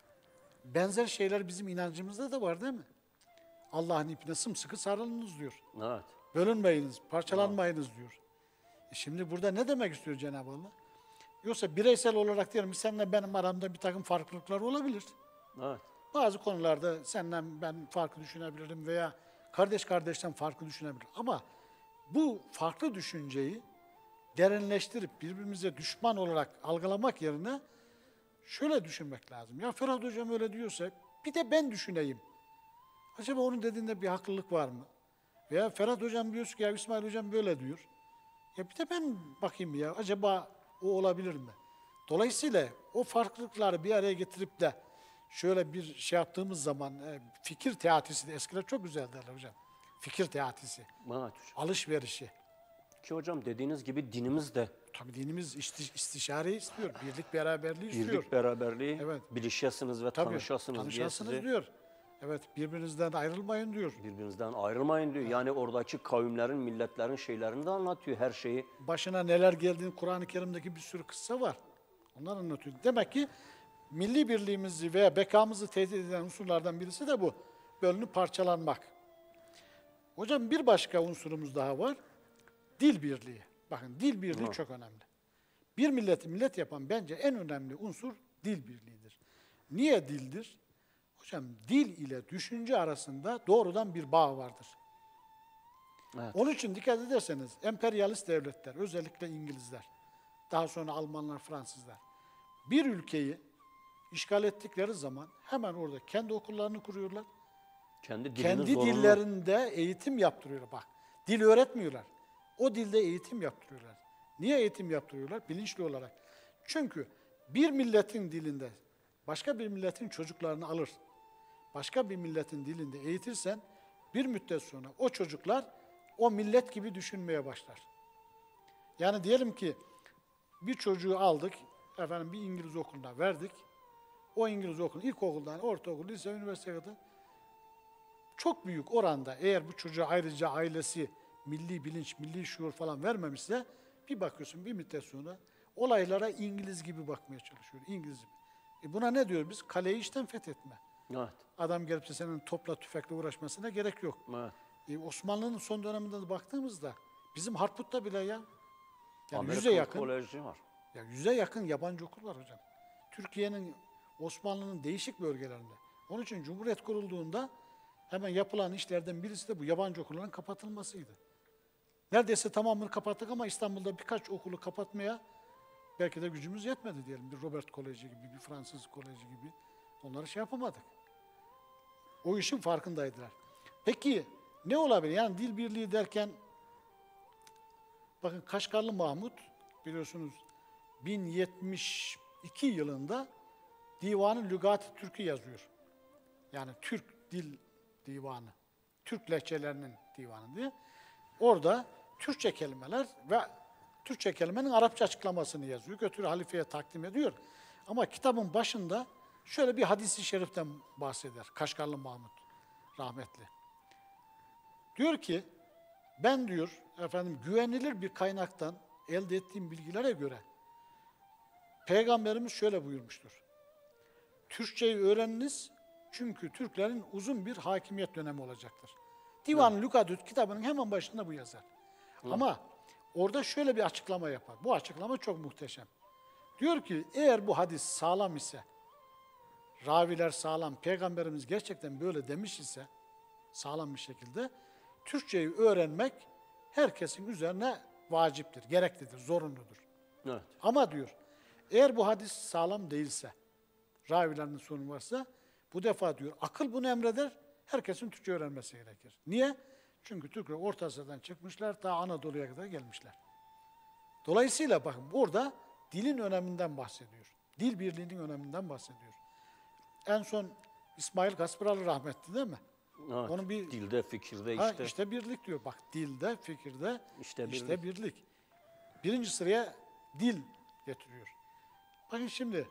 benzer şeyler bizim inancımızda da var değil mi? Allah'ın ipine sımsıkı sarılınız diyor. Evet. Bölünmeyiniz, parçalanmayınız diyor. Şimdi burada ne demek istiyor Cenab-ı Allah? Yoksa bireysel olarak diyelim seninle benim aramda bir takım farklılıklar olabilir. Evet. Bazı konularda senden ben farklı düşünebilirim veya kardeş kardeşten farklı düşünebilir. Ama bu farklı düşünceyi derinleştirip birbirimize düşman olarak algılamak yerine şöyle düşünmek lazım. Ya Ferhat Hocam öyle diyorsa bir de ben düşüneyim. Acaba onun dediğinde bir haklılık var mı? Veya Ferhat Hocam diyor ki ya İsmail Hocam böyle diyor. Ya bir de ben bakayım ya acaba o olabilir mi? Dolayısıyla o farklılıkları bir araya getirip de şöyle bir şey yaptığımız zaman fikir teatisi de eskiler çok güzel derler hocam. Fikir teatisi, Evet hocam. alışverişi. Ki hocam dediğiniz gibi dinimiz de Tabii dinimiz istişare istiyor, birlik beraberliği istiyor. birlik beraberliği, Evet. bilişesiniz ve Tabii, tanışasınız diye tanışasınız sizi diyor. Evet, birbirinizden ayrılmayın diyor. birbirinizden ayrılmayın diyor. Yani oradaki kavimlerin, milletlerin şeylerini de anlatıyor her şeyi. Başına neler geldiğini Kur'an-ı Kerim'deki bir sürü kıssa var. Onlar anlatıyor. Demek ki milli birliğimizi veya bekamızı tehdit eden unsurlardan birisi de bu. Bölünüp parçalanmak. Hocam bir başka unsurumuz daha var. Dil birliği. Bakın dil birliği çok önemli. Bir milleti millet yapan bence en önemli unsur dil birliğidir. Niye dildir? Hocam dil ile düşünce arasında doğrudan bir bağ vardır. Evet. Onun için dikkat ederseniz emperyalist devletler, özellikle İngilizler, daha sonra Almanlar, Fransızlar, bir ülkeyi işgal ettikleri zaman hemen orada kendi okullarını kuruyorlar. Kendi dillerinde eğitim yaptırıyorlar. Bak, dil öğretmiyorlar. O dilde eğitim yaptırıyorlar. Niye eğitim yaptırıyorlar? Bilinçli olarak. Çünkü bir milletin dilinde başka bir milletin çocuklarını alır. Başka bir milletin dilinde eğitirsen bir müddet sonra o çocuklar o millet gibi düşünmeye başlar. Yani diyelim ki bir çocuğu aldık, efendim bir İngiliz okuluna verdik. O İngiliz okulu ilkokuldan, ortaokul, lise, üniversiteye kadar çok büyük oranda eğer bu çocuğa ayrıca ailesi milli bilinç, milli şuur falan vermemişse bir bakıyorsun bir müddet sonra olaylara İngiliz gibi bakmaya çalışıyor. İngiliz gibi. Buna ne diyoruz biz? Kaleyi işten fethetme. Evet. Adam gelip de senin topla tüfekle uğraşmasına gerek yok. Evet. Osmanlı'nın son döneminde de baktığımızda bizim Harput'ta bile ya Yani Amerikan yüze yakın, koleji var. ya yüze yakın yabancı okul var hocam. Türkiye'nin, Osmanlı'nın değişik bölgelerinde. Onun için Cumhuriyet kurulduğunda hemen yapılan işlerden birisi de bu yabancı okulların kapatılmasıydı. Neredeyse tamamını kapattık ama İstanbul'da birkaç okulu kapatmaya belki de gücümüz yetmedi diyelim. Bir Robert Koleji gibi, bir Fransız Koleji gibi. Onları şey yapamadık. O işin farkındaydılar. Peki ne olabilir? Yani dil birliği derken bakın Kaşgarlı Mahmut biliyorsunuz 1072 yılında Divan-ı Lügat-ı Türk'ü yazıyor. Yani Türk Dil Divanı. Türk lehçelerinin divanı diye. Orada Türkçe kelimeler ve Türkçe kelimenin Arapça açıklamasını yazıyor. Götürüyor halifeye takdim ediyor. Ama kitabın başında şöyle bir hadis-i şeriften bahseder. Kaşgarlı Mahmut rahmetli. Diyor ki ben diyor efendim güvenilir bir kaynaktan elde ettiğim bilgilere göre Peygamberimiz şöyle buyurmuştur. Türkçeyi öğreniniz çünkü Türklerin uzun bir hakimiyet dönemi olacaktır. Divan-ı Lügadüt kitabının hemen başında bu yazar. Ama orada şöyle bir açıklama yapar. Bu açıklama çok muhteşem. Diyor ki eğer bu hadis sağlam ise, raviler sağlam, Peygamberimiz gerçekten böyle demiş ise, sağlam bir şekilde, Türkçeyi öğrenmek herkesin üzerine vaciptir, gereklidir, zorunludur. Evet. Ama diyor, eğer bu hadis sağlam değilse, ravilerinin sorunu varsa, bu defa diyor, akıl bunu emreder, herkesin Türkçe öğrenmesi gerekir. Niye? Çünkü Türkler Orta Asya'dan çıkmışlar, ta Anadolu'ya kadar gelmişler. Dolayısıyla bakın burada dilin öneminden bahsediyor. Dil birliğinin öneminden bahsediyor. En son İsmail Gaspıralı rahmetli değil mi? Evet. Onun bir Dilde, fikirde işte. işte. Birlik diyor. Bak dilde, fikirde İşte işte birlik. Birinci sıraya dil getiriyor. Bakın şimdi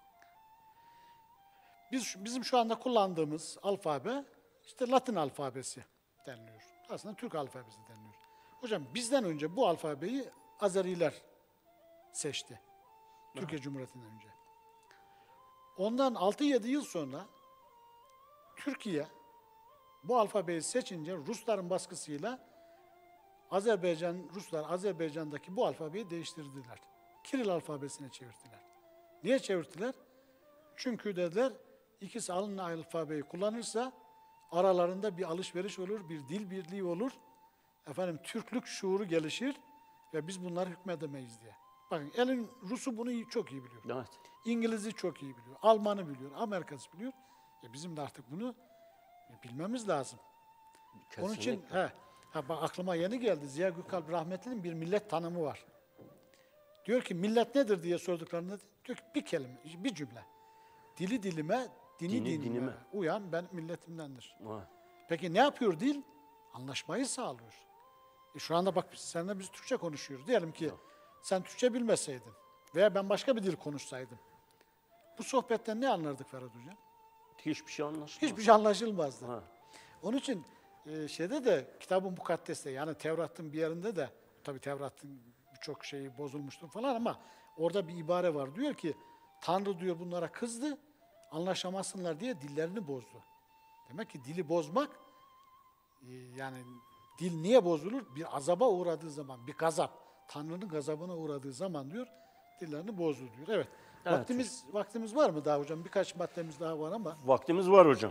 bizim şu anda kullandığımız alfabe işte Latin alfabesi deniliyor. Aslında Türk alfabesi deniliyor. Hocam bizden önce bu alfabeyi Azeriler seçti. Türkiye Cumhuriyeti'nden önce. Ondan 6-7 yıl sonra Türkiye bu alfabeyi seçince Rusların baskısıyla Ruslar Azerbaycan'daki bu alfabeyi değiştirdiler. Kiril alfabesine çevirdiler. Niye çevirdiler? Çünkü dediler ikisi aynı alfabeyi kullanırsa aralarında bir alışveriş olur, bir dil birliği olur. Efendim Türklük şuuru gelişir ve biz bunları hükmedemeyiz diye. Bakın elin Rus'u bunu çok iyi biliyor. Evet. İngiliz'i çok iyi biliyor. Alman'ı biliyor. Amerika'sı biliyor. Bizim de artık bunu bilmemiz lazım. Kesinlikle. Onun için bak aklıma yeni geldi. Ziya Gökalp rahmetlinin bir millet tanımı var. Diyor ki millet nedir diye sorduklarında diyor ki bir kelime, bir cümle. Dili dilime, dini dinime uyan ben milletimdendir. Evet. Peki ne yapıyor dil? Anlaşmayı sağlıyor. Şu anda bak seninle biz Türkçe konuşuyoruz. Diyelim ki sen Türkçe bilmeseydin veya ben başka bir dil konuşsaydım. Bu sohbetten ne anlardık Ferhat Hocam? Hiçbir şey anlaşılmaz. Hiçbir şey anlaşılmazdı. Ha. Onun için şeyde de Kitab-ı Mukaddes'te yani Tevrat'ın bir yerinde de tabii Tevrat'ın birçok şeyi bozulmuştur falan ama orada bir ibare var. Diyor ki Tanrı diyor bunlara kızdı, anlaşamazsınlar diye dillerini bozdu. Demek ki dili bozmak yani dil niye bozulur? Bir azaba uğradığı zaman, bir gazap, Tanrı'nın gazabına uğradığı zaman diyor dillerini bozdu diyor. Evet. Vaktimiz var mı daha hocam? Birkaç maddemiz daha var ama. Vaktimiz var hocam.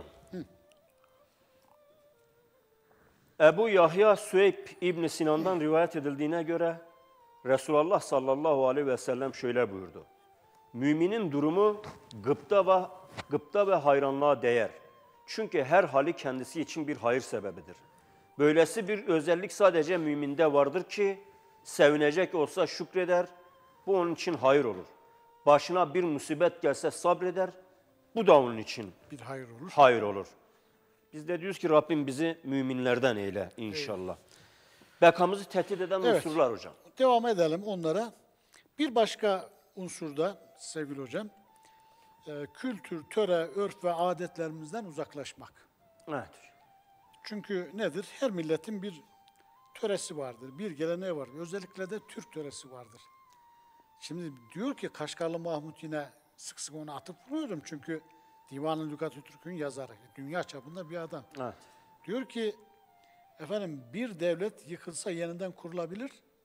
Ebu Yahya Süheyb İbn Sinan'dan rivayet edildiğine göre Resulullah sallallahu aleyhi ve sellem şöyle buyurdu. Müminin durumu gıpta ve hayranlığa değer. Çünkü her hali kendisi için bir hayır sebebidir. Böylesi bir özellik sadece müminde vardır ki sevinecek olsa şükreder, bu onun için hayır olur. Başına bir musibet gelse sabreder, bu da onun için Bir hayır olur. hayır olur. Biz de diyoruz ki Rabbim bizi müminlerden eyle inşallah. Bekamızı tehdit eden Evet. unsurlar hocam. Devam edelim onlara. Bir başka unsurda sevgili hocam, kültür, töre, örf ve adetlerimizden uzaklaşmak. Evet. Çünkü nedir? Her milletin bir töresi vardır, bir geleneği vardır. Özellikle de Türk töresi vardır. Şimdi diyor ki Kaşgarlı Mahmut yine sık sık ona atıp vuruyorum çünkü Divan-ı Lügat-ı Türk'ün yazarı, dünya çapında bir adam. Evet. Diyor ki efendim bir devlet yıkılsa yeniden kurulabilir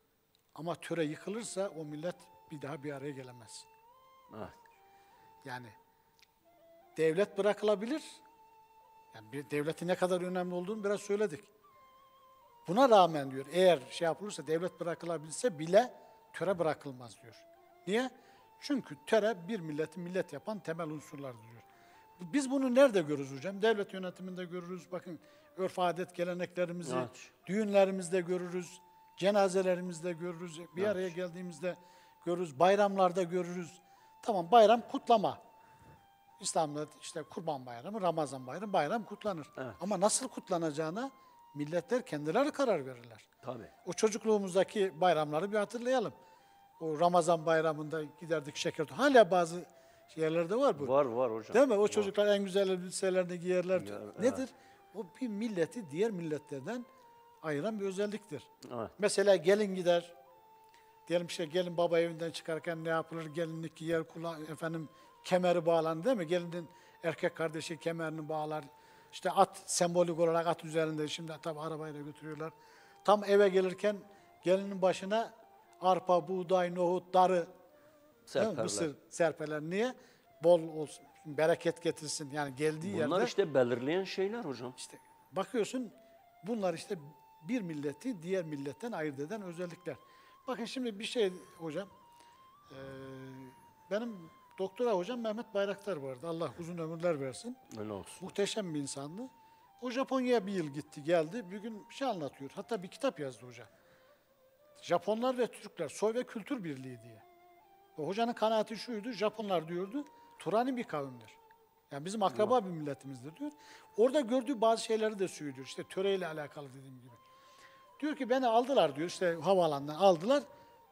Ama töre yıkılırsa o millet bir daha bir araya gelemez. Evet. Yani devlet bırakılabilir. Yani bir devletin ne kadar önemli olduğunu biraz söyledik. Buna rağmen diyor, eğer şey yapılırsa, devlet bırakılabilse bile töre bırakılmaz diyor. Niye? Çünkü töre bir milleti millet yapan temel unsurlardır diyor. Biz bunu nerede görürüz hocam? Devlet yönetiminde görürüz. Bakın örf adet geleneklerimizi, Evet. düğünlerimizde görürüz, cenazelerimizde görürüz, bir araya geldiğimizde görürüz, bayramlarda görürüz. Tamam, bayram kutlama. İslam'da işte Kurban Bayramı, Ramazan Bayramı, bayram kutlanır. Evet. Ama nasıl kutlanacağına milletler kendileri karar verirler. Tabii. O çocukluğumuzdaki bayramları bir hatırlayalım. O Ramazan bayramında giderdik şeker. Hala bazı yerlerde var bu. Var hocam. Değil mi? O Var. çocuklar en güzel elbiselerini giyerler. Ya, Nedir? O bir milleti diğer milletlerden ayıran bir özelliktir. Evet. Mesela gelin gider. Diyelim işte gelin baba evinden çıkarken ne yapılır? Gelinlik giyer, efendim kemeri bağlanır değil mi? Gelinin erkek kardeşi kemerini bağlar. İşte at sembolik olarak at üzerinde, şimdi tabii arabayla götürüyorlar. Tam eve gelirken gelinin başına arpa, buğday, nohut, darı, değil mi? Serperler. Mısır serpeler. Niye? Bol olsun, bereket getirsin. Yani geldiği Bunlar yerde işte belirleyen şeyler hocam. işte bakıyorsun, bunlar işte bir milleti diğer milletten ayırt eden özellikler. Bakın şimdi bir şey hocam, benim doktora hocam Mehmet Bayraktar vardı. Allah uzun ömürler versin. Öyle olsun. Muhteşem bir insandı. O Japonya'ya bir yıl gitti, geldi. Bir gün bir şey anlatıyor. Hatta bir kitap yazdı hoca. Japonlar ve Türkler, soy ve kültür birliği diye. O hocanın kanaati şuydu, Japonlar diyordu, Turani bir kavimdir. Yani bizim akraba bir milletimizdir diyor. Orada gördüğü bazı şeyleri de söylüyor. İşte töreyle alakalı dediğim gibi. Diyor ki beni aldılar diyor, işte havaalanından aldılar.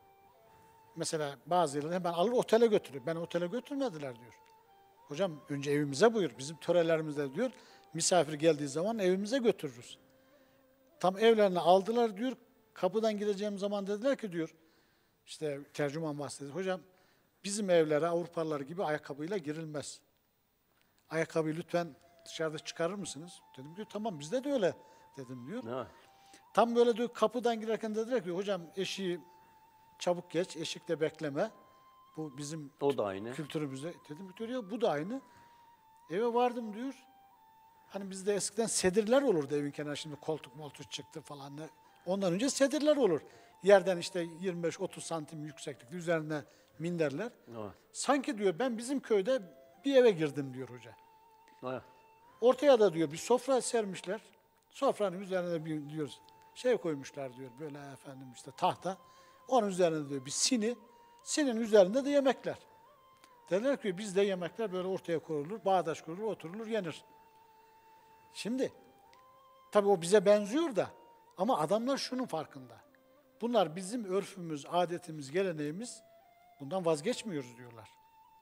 Mesela bazı yerler hemen alır otele götürür. Beni otele götürmediler diyor. Hocam önce evimize buyur. Bizim törelerimizde diyor, misafir geldiği zaman evimize götürürüz. Tam evlerine aldılar diyor. Kapıdan gideceğim zaman dediler ki diyor, işte tercüman bahsediyor. Hocam bizim evlere Avrupalılar gibi ayakkabıyla girilmez. Ayakkabıyı lütfen dışarıda çıkarır mısınız? Dedim diyor, tamam bizde de öyle dedim diyor. Ne? Tam böyle diyor, kapıdan girerken dediler ki hocam eşiği çabuk geç, eşikte bekleme. Bu bizim O da aynı. kültürümüzde. Dedim diyor ya bu da aynı. Eve vardım diyor. Hani bizde eskiden sedirler olurdu evin kenarında, şimdi koltuk moltuk çıktı falan. Ondan önce sedirler olur. Yerden işte 25-30 santim yükseklikte üzerine minderler. Evet. Sanki diyor ben bizim köyde bir eve girdim diyor hoca. Evet. Ortaya da diyor bir sofra sermişler. Sofranın üzerine bir diyoruz şey koymuşlar diyor, böyle efendim işte tahta. Onun üzerinde diyor bir sini. Sinin üzerinde de yemekler. Derler ki bizde yemekler böyle ortaya koyulur, bağdaş kurulur, oturulur, yenir. Şimdi tabii o bize benziyor da ama adamlar şunun farkında. Bunlar bizim örfümüz, adetimiz, geleneğimiz, bundan vazgeçmiyoruz diyorlar.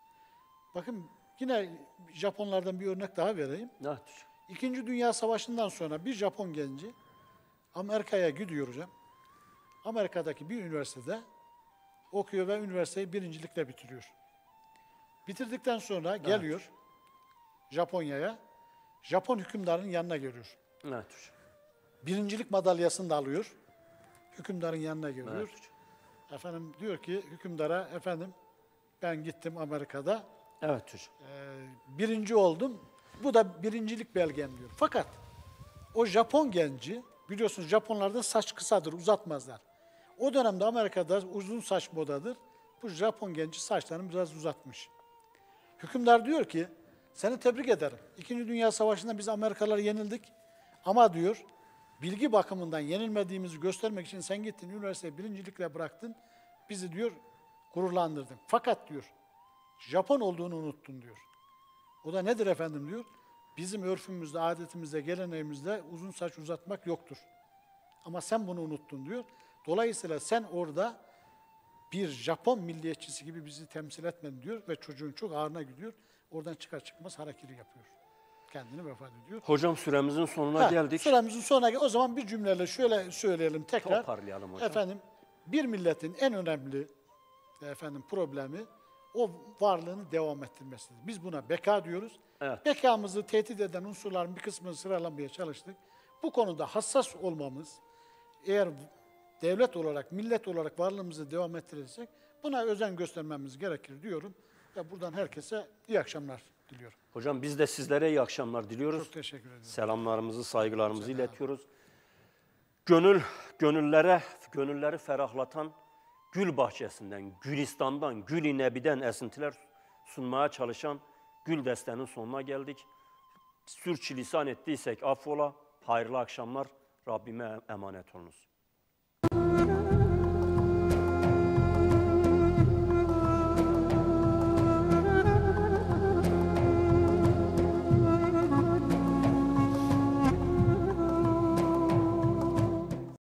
Bakın yine Japonlardan bir örnek daha vereyim. Evet. İkinci Dünya Savaşı'ndan sonra bir Japon genci Amerika'ya gidiyor hocam. Amerika'daki bir üniversitede okuyor ve üniversiteyi birincilikle bitiriyor. Bitirdikten sonra geliyor Japonya'ya. Japon hükümdarının yanına geliyor. Evet. Birincilik madalyasını da alıyor. Hükümdarın yanına geliyor. Evet. Efendim diyor ki hükümdara, efendim ben gittim Amerika'da, Evet hocam. birinci oldum. Bu da birincilik belgem diyor. Fakat o Japon genci, biliyorsunuz Japonlarda saç kısadır, uzatmazlar. O dönemde Amerika'da uzun saç modadır. Bu Japon genci saçlarını biraz uzatmış. Hükümdar diyor ki, seni tebrik ederim. İkinci Dünya Savaşı'nda biz Amerikalılara yenildik. Ama diyor, bilgi bakımından yenilmediğimizi göstermek için sen gittin, üniversiteyi birincilikle bıraktın. Bizi diyor, gururlandırdın. Fakat diyor, Japon olduğunu unuttun diyor. O da nedir efendim diyor. Bizim örfümüzde, adetimizde, geleneğimizde uzun saç uzatmak yoktur. Ama sen bunu unuttun diyor. Dolayısıyla sen orada bir Japon milliyetçisi gibi bizi temsil etmedin diyor ve çocuğun çok ağrına gidiyor. Oradan çıkar çıkmaz harakiri yapıyor. Kendini vefat ediyor. Hocam süremizin sonuna geldik. Süremizin sonuna geldik. O zaman bir cümleyle şöyle söyleyelim tekrar. Toparlayalım hocam. Efendim bir milletin en önemli problemi o varlığını devam ettirmesidir. Biz buna beka diyoruz. Evet. Bekamızı tehdit eden unsurların bir kısmını sıralamaya çalıştık. Bu konuda hassas olmamız, eğer devlet olarak, millet olarak varlığımızı devam ettirirsek buna özen göstermemiz gerekir diyorum. Ve buradan herkese iyi akşamlar diliyorum. Hocam biz de sizlere iyi akşamlar diliyoruz. Çok teşekkür ederim. Selamlarımızı, saygılarımızı Selam. iletiyoruz. Gönülleri ferahlatan gül bahçesinden, gülistandan, gül-i nebiden esintiler sunmaya çalışan Gül Deste'nin sonuna geldik. Sürçülisan ettiysek affola. Hayırlı akşamlar. Rabbime emanet olunuz.